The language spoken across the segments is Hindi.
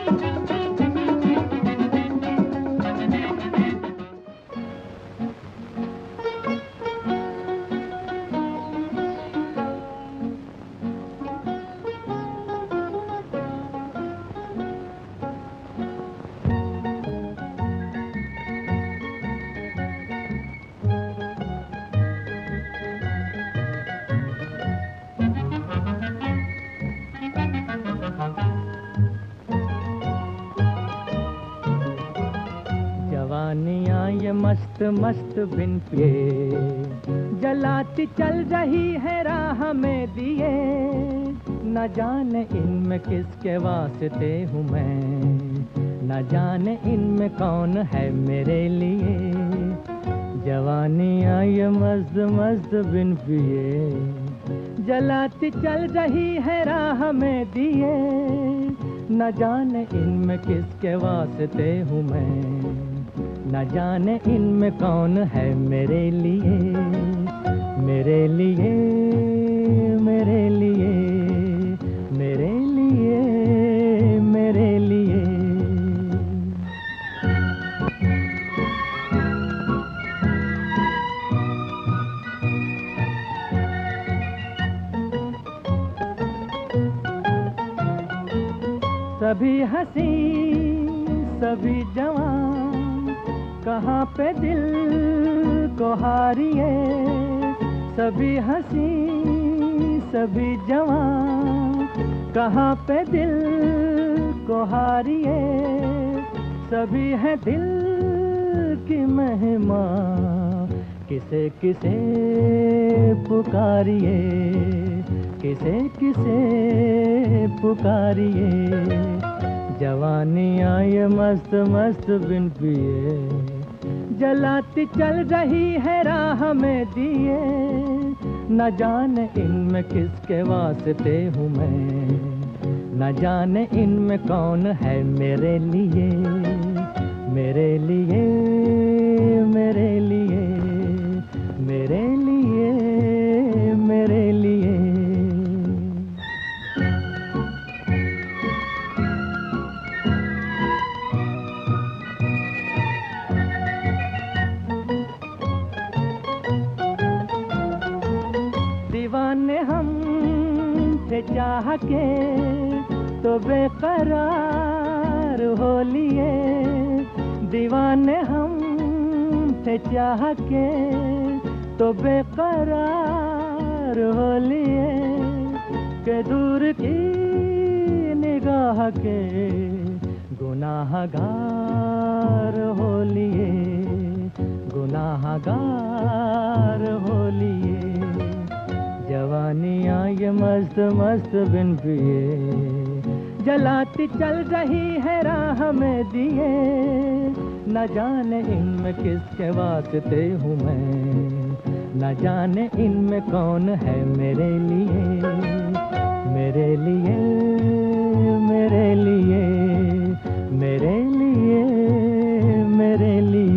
जवानियाँ ये मस्त मस्त बिन पिए जलाती चल रही है राह में दिए, न जाने इनमें किसके वास्ते हूँ मैं, न जाने इनमें कौन है मेरे लिए। जवानियाँ ये मस्त मस्त बिन पिए जलाती चल रही है राह में दिए, न जाने इनमें किसके वास्ते हूँ मैं, न जाने इनमें कौन है मेरे लिए, मेरे लिए, मेरे लिए, मेरे लिए, मेरे लिए। सभी हंसी सभी जवान कहाँ पे दिल को हारिए, सभी हंसी सभी जवान कहाँ पे दिल को हारिए, सभी है दिल की महिमा किसे किसे पुकारिए, किसे किसे पुकारिए। जवानियाँ ये मस्त मस्त बिन पिए जलाती चल रही है राह में दिए, न जाने इनमें किसके वास्ते हूँ मैं, न जाने इनमें कौन है मेरे लिए, मेरे लिए, मेरे लिए, मेरे लिए, मेरे लिए। दीवाने हम थे चाह के तो बेकरार हो लिए, दीवाने हम थे चाह के तो बेकरार हो लिए, के दूर की निगाह के गुनाहगार हो लिए, गुनाहगार हो लिए। जवानियाँ ये मस्त मस्त बिन पिए जलाती चल रही है राह में दिए, न जाने इनमें किसके वास्ते हूँ मैं, न जाने इनमें कौन है मेरे लिए, मेरे लिए, मेरे लिए, मेरे लिए, मेरे लिए।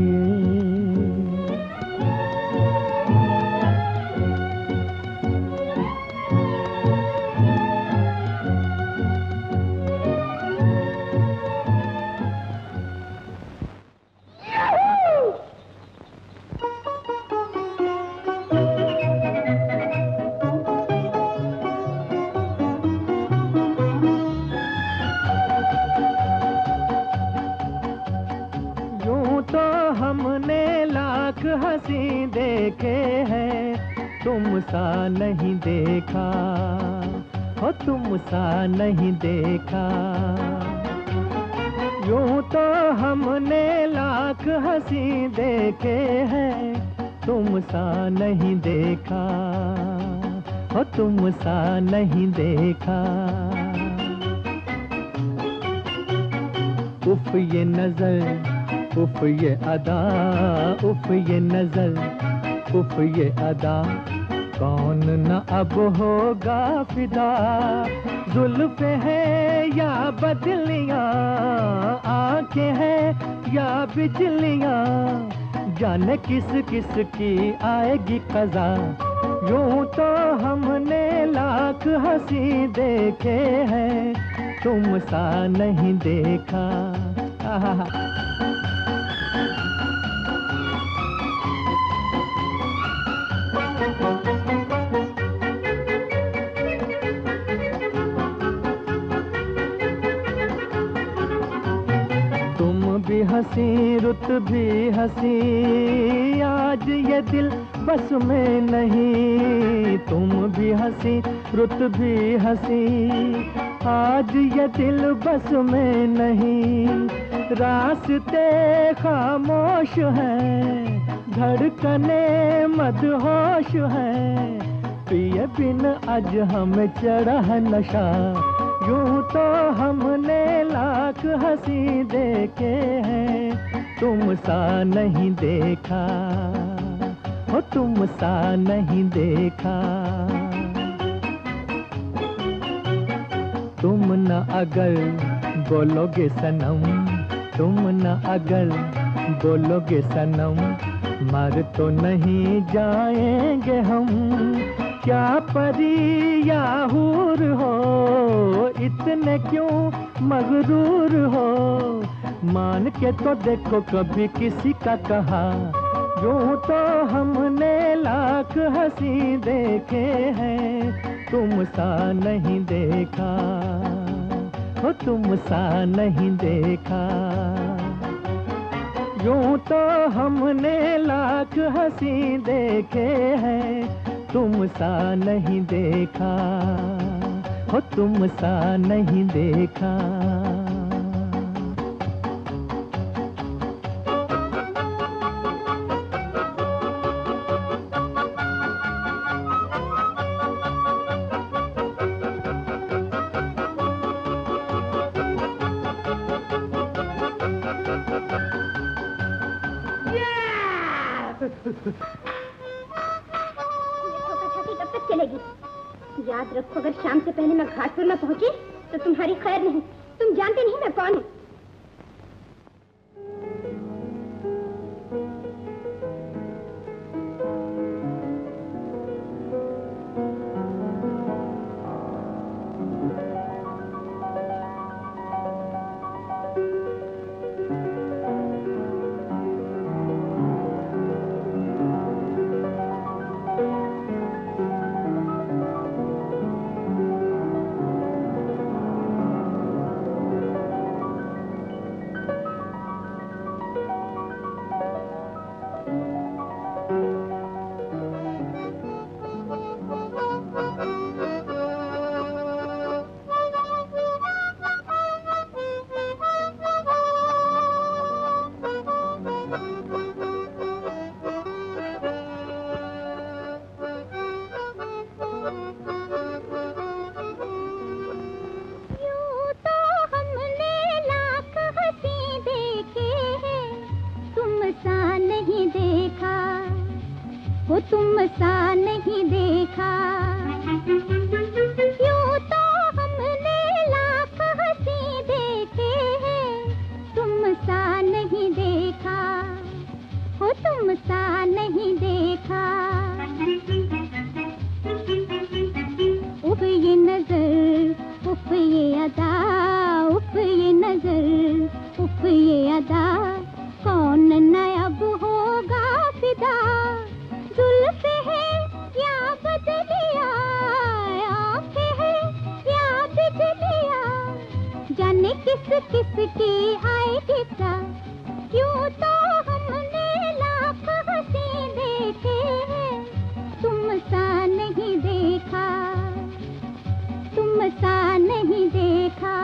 हमने लाख हंसी देखे हैं, तुम सा नहीं देखा हो, तुम सा नहीं देखा। यूं तो हमने लाख हंसी देखे हैं, तुम सा नहीं देखा हो, तुम सा नहीं देखा। उफ ये नजर, उफ ये अदा, उफ ये नजर, उफ ये अदा, कौन न अब होगा फिदा। जुल्फ़े है या बदलियां, आंखें हैं या बिजलियां, जाने किस किस की आएगी क़ज़ा। यूं तो हमने लाख हंसी देखे हैं, तुम सा नहीं देखा। आहा। भी हंसी रुत भी हंसी, आज ये दिल बस में नहीं। तुम भी हंसी रुत भी हंसी, आज ये दिल बस में नहीं। रास्ते खामोश हैं, धड़कने मदहोश हैं, पिए बिन आज हमें चढ़ा नशा। यूं तो हमने लाख हंसी देखे हैं, तुम सा नहीं देखा, हो तुम सा नहीं देखा। तुम न अगर बोलोगे सनम, तुम न अगर बोलोगे सनम, मर तो नहीं जाएंगे हम। क्या परी या हूर हो, इतने क्यों मगरूर हो। मान के तो देखो कभी किसी का कहा, यूं तो हमने लाख हंसी देखे हैं, तुम सा नहीं देखा, हो तुम सा नहीं देखा। यूं तो हमने लाख हंसी देखे हैं, तुम सा नहीं देखा, हो तुम सा नहीं देखा। याद रखो, अगर शाम से पहले मैं घाट पर न पहुंची तो तुम्हारी खैर नहीं। तुम जानते नहीं मैं कौन हूँ। तुम सा नहीं देखा, यूं तो हमने लाख हंसी देखे हैं, तुम सा नहीं देखा, हो तुम सा नहीं देखा। उफ ये नजर, उफ ये अदा, उफ ये नजर, उफ ये अदा, कौन नायाब होगा फिदा। जुल्फ है या बदलिया, आँखें है या बिजलिया, जाने किस किस की आएगी सा। यूं तो हमने लाख हंसी देखे हैं, तुम सा नहीं देखा, तुम सा नहीं देखा।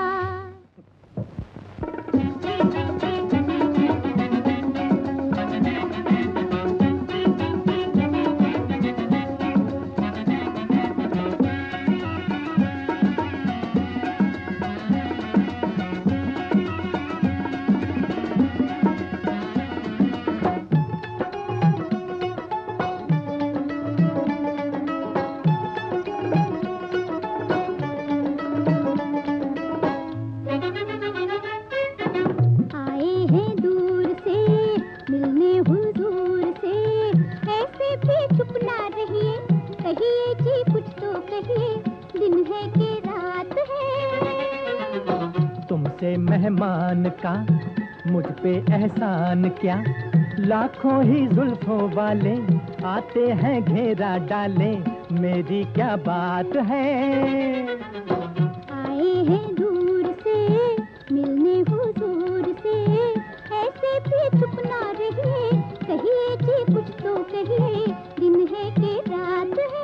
तुमसे मेहमान का मुझ पे एहसान क्या, लाखों ही जुल्फों वाले आते हैं घेरा डाले, मेरी क्या बात है। आए हैं दूर से मिलने हुजूर से, ऐसे भी चुप ना रहिए, कहिए जी कुछ तो कहिए, दिन है कि रात है।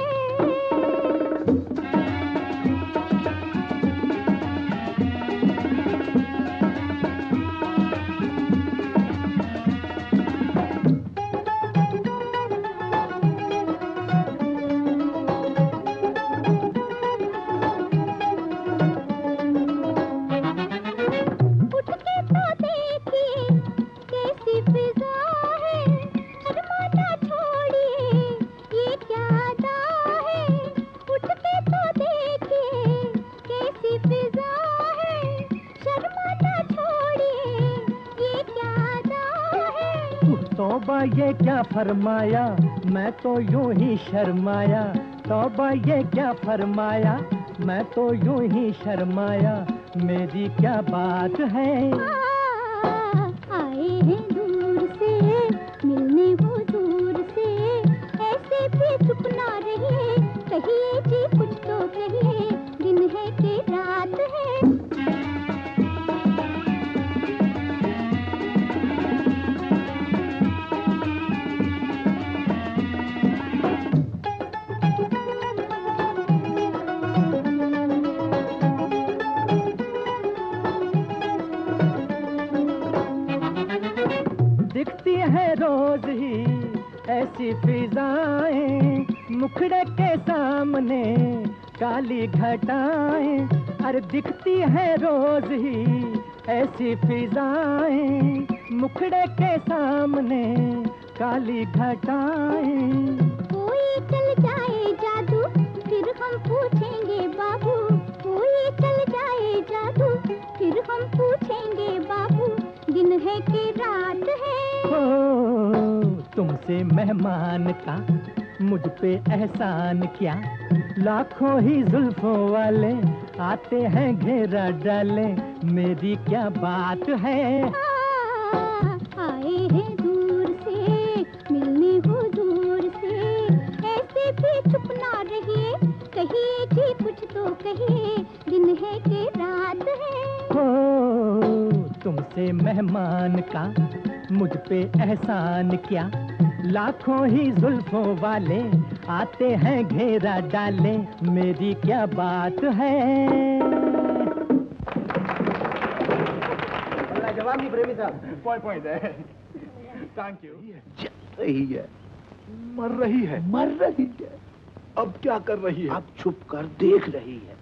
तौबा ये क्या फरमाया, मैं तो यूं ही शर्माया, तौबा ये क्या फरमाया, मैं तो यूं ही शर्माया, मेरी क्या बात है। आए हैं दूर से मिलने हुजूर से, ऐसे भी चुप ना रहिए, कहिए जी कुछ तो कहिए, दिन है कि रात है। दिखती है रोज ही ऐसी फिजाएं, मुखड़े के सामने काली घटाएं, अरे दिखती है रोज ही ऐसी फिजाएं, मुखड़े के सामने काली घटाएं। कोई चल जाए जादू फिर हम पूछेंगे बाबू, कोई चल जाए जादू फिर हम पूछेंगे बाबू, दिन है कि रात है। तुमसे मेहमान का मुझ पे एहसान क्या, लाखों ही जुल्फों वाले आते हैं घेरा डाले, मेरी क्या बात है। आए हैं दूर से मिलने हुजूर से, ऐसे भी चुप ना रहिए, कहिए जी कुछ तो कहिए, दिन है कि रात है। तुमसे मेहमान का मुझ पे एहसान क्या, लाखों ही जुल्फों वाले आते हैं घेरा डाले, मेरी क्या बात है। जवाब नहीं प्रेमी साहब, पॉइंट है। Thank you. चल रही है, मर रही है, अब क्या कर रही है? अब छुप कर देख रही है।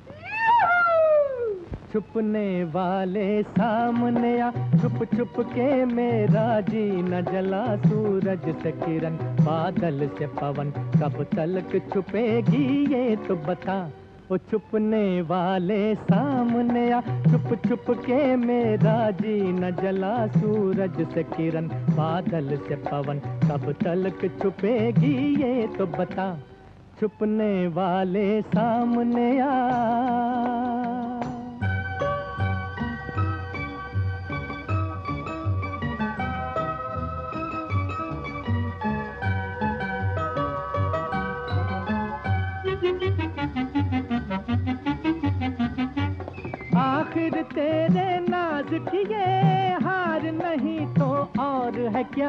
छुपने वाले सामने आ, छुप छुप के मेरा जी न जला, सूरज से किरण बादल से पवन, कब तलक छुपेगी ये तो बता। ओ छुपने वाले सामने आ, छुप छुप के मेरा जी न जला, सूरज से किरण बादल से पवन, कब तलक छुपेगी ये तो बता। छुपने वाले सामने आ। आखिर तेरे नाज किए हार नहीं तो और है क्या,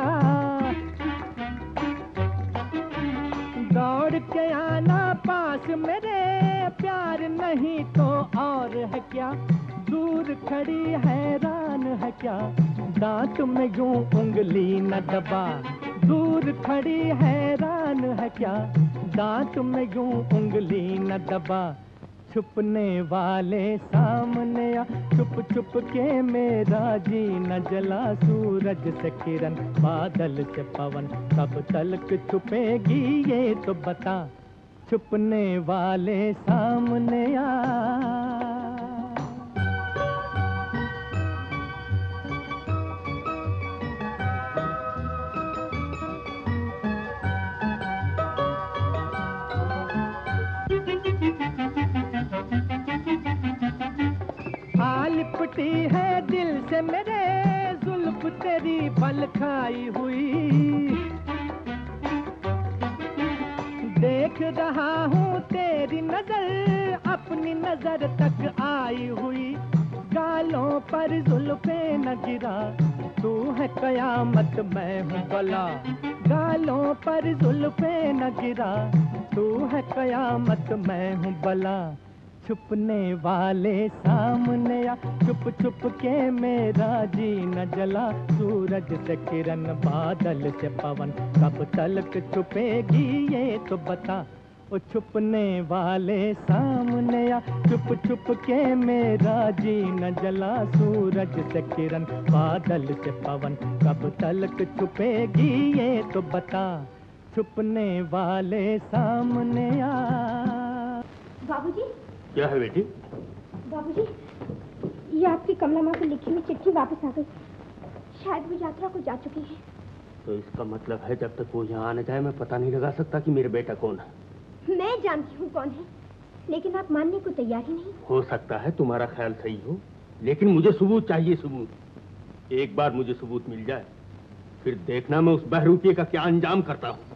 दौड़ के आना पास मेरे प्यार नहीं तो और है क्या, दूर खड़ी हैरान है क्या, दांत में यूं उंगली न दबा, दूर खड़ी हैरान है क्या, दांत में यूं उंगली न दबा। छुपने वाले सामने आ, छुप छुप के मेरा जी न जला, सूरज से किरण बादल से पवन, कब तलक छुपेगी ये तो बता। छुपने वाले सामने आ। लिपटी है दिल से मेरे जुल्फ तेरी बल खाई हुई, देख रहा हूँ तेरी नजर अपनी नजर तक आई हुई। गालों पर जुल्फे न गिरा, तू है कयामत मैं हूँ बला। गालों पर जुल्फे न गिरा, तू है कयामत मैं हूँ बला। छुपने वाले सामने आ, छुप छुप के मेरा जी न जला। सूरज से किरण बादल से पवन, कब तलक छुपेगी ये तो बता। ओ छुपने वाले सामने आ, छुप छुप के मेरा जी न जला। सूरज से किरण बादल से पवन, कब तलक छुपेगी ये तो बता। छुपने वाले सामने आ। बाबूजी। क्या है बेटी? बाबूजी, ये आपकी कमला माँ को लिखी हुई चिट्ठी वापस आ गई। शायद वो यात्रा को जा चुकी है। तो इसका मतलब है जब तक वो यहाँ आने जाए मैं पता नहीं लगा सकता कि मेरा बेटा कौन है। मैं जानती हूँ कौन है, लेकिन आप मानने को तैयार ही नहीं। हो सकता है तुम्हारा ख्याल सही हो, लेकिन मुझे सबूत चाहिए, सबूत। एक बार मुझे सबूत मिल जाए, फिर देखना मैं उस बहरूपिये का क्या अंजाम करता हूँ।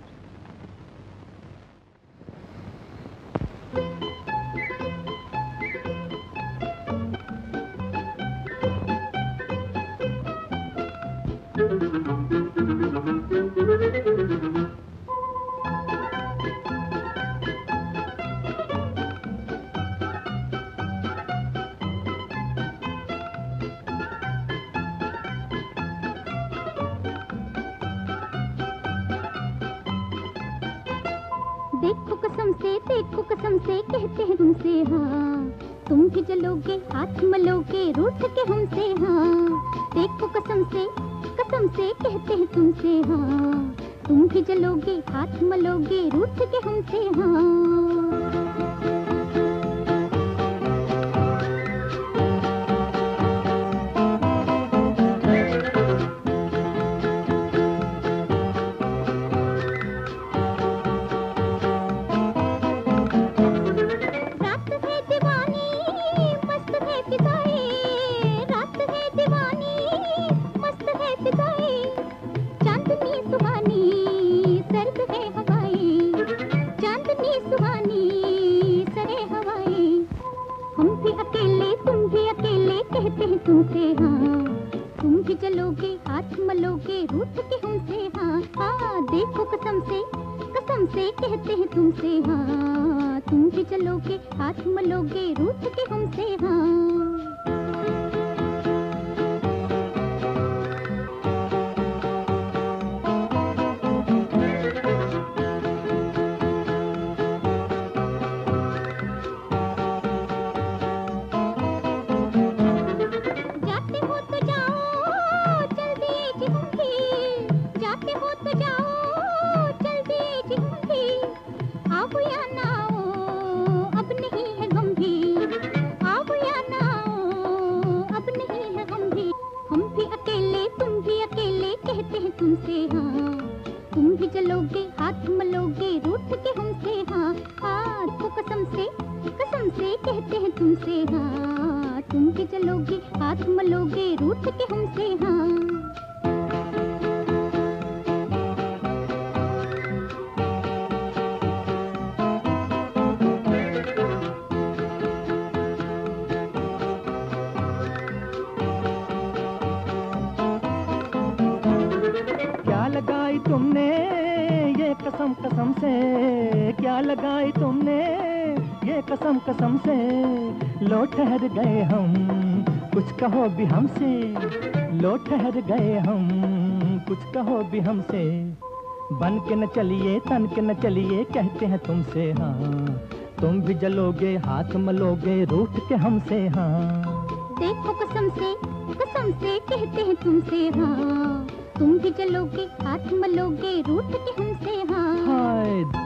देखो कसम से कहते हैं तुमसे हाँ, तुम भी जलोगे हाथ मलोगे रूठ के हमसे हाँ। देखो कसम से कहते हैं तुमसे हाँ, तुम भी जलोगे हाथ मलोगे रूठ के हमसे हाँ। तुमसे हाँ, तुम भी चलोगे हाथ मलोगे रूठ के हमसे हाँ। हाँ देखो कसम से कहते हैं तुमसे हाँ, तुम भी चलोगे हाथ मलोगे रूठ के हमसे हाँ। तुमसे हाँ, तुम भी चलोगे हाथ मलोगे रूठ के हमसे हाँ। हाँ तो कसम से कहते हैं तुमसे हाँ, तुम भी चलोगे हाथ मलोगे रूठ के हमसे हाँ। तुमने ये कसम कसम से, क्या लगाई तुमने ये कसम कसम से। लो ठहर गए हम कुछ कहो भी हमसे, लो ठहर गए हम कुछ कहो भी हमसे। बन के न चलिए तन के न चलिए कहते हैं तुमसे हाँ, तुम भी जलोगे हाथ मलोगे रूठ के हमसे हाँ। देखो कसम से कहते हैं तुमसे हाँ, तुम भी चलोगे हाथ मलोगे रूठ के हमसे हाँ। हाय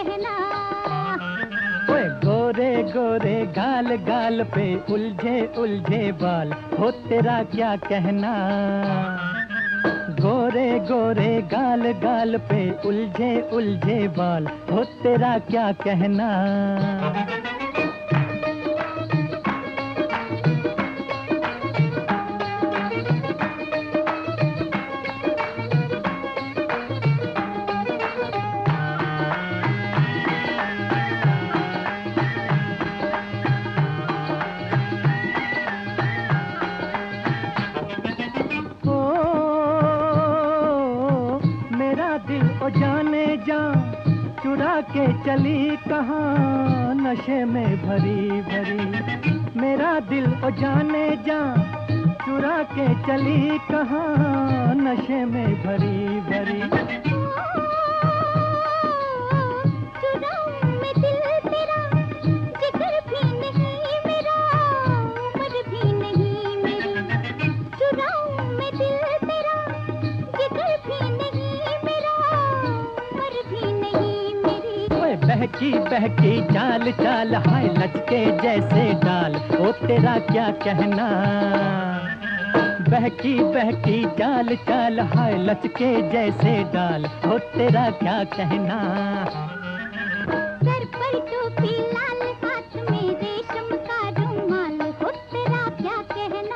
कहना। ओए गोरे गोरे गाल गाल पे उलझे उलझे बाल, हो तेरा क्या कहना। गोरे गोरे गाल गाल पे उलझे उलझे बाल, हो तेरा क्या कहना। जाने जा चुरा के चली कहाँ, नशे में भरी भरी मेरा दिल ओ जाने जा चुरा के चली कहाँ, नशे में भरी भरी। बहकी बहकी चाल चाल हाय लचके जैसे डाल, ओ तेरा क्या कहना। बहकी बहकी चाल चाल हाय लचके जैसे डाल, ओ तेरा क्या कहना। सर पर टोपी लाल, हाथ में रेशम का रुमाल, हो तेरा क्या कहना।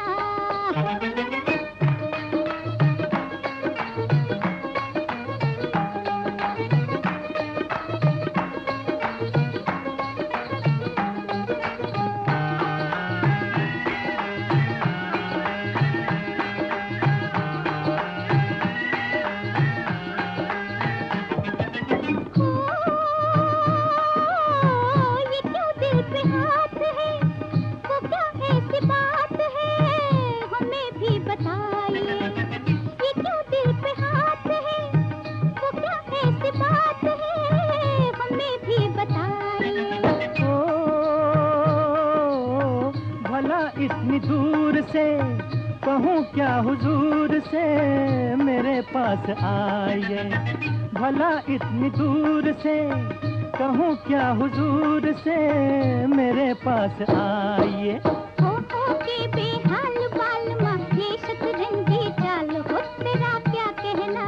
इतनी दूर से कहूँ क्या हुजूर से मेरे पास आइए, भला इतनी दूर से कहूँ क्या हुजूर से मेरे पास आइए। हो के बेहाल बाल माँ, ये शतरंजी चाल, हो तेरा क्या कहना।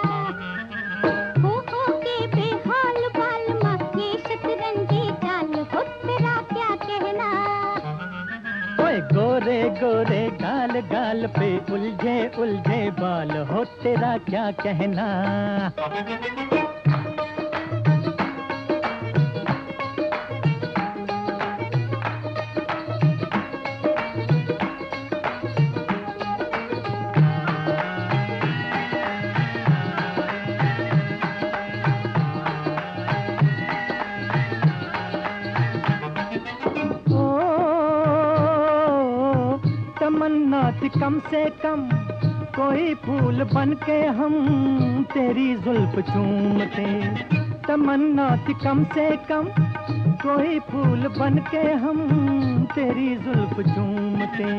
हो के बेहाल बाल माँ, ये शतरंजी चाल, हो तेरा क्या कहना। गोरे गोरे गाल गाल पे उलझे उलझे बाल, हो तेरा क्या कहना। तमन्ना थी कम से कम कोई फूल बन के हम तेरी जुल्फ चूमते। तमन्ना थी कम से कम कोई फूल बन के हम तेरी जुल्फ चूमते।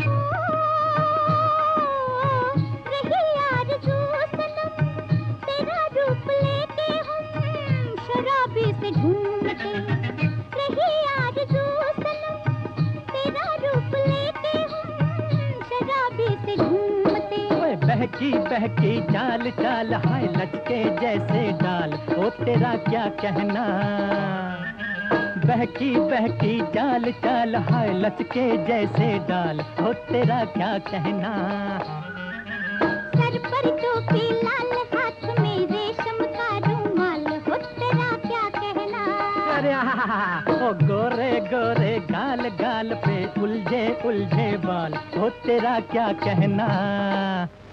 रही आरज़ू सनम, तेरा रूप लेके हम शराबी से झूमते। रही आरज़ू सनम, तेरा रूप लेके हम शराबी से झूमते। बहकी बहकी चाल चाल हाय लचके जैसे डाल, ओ तेरा क्या कहना। बहकी बहकी चाल चाल हाय लचके जैसे डाल, ओ तेरा क्या कहना। सर पर टोपी लाल, हाथ में रेशम का रुमाल, हो तेरा क्या कहना। अरे ओ गोरे गोरे गाल गाल पे उलझे उलझे बाल, हो तेरा क्या कहना।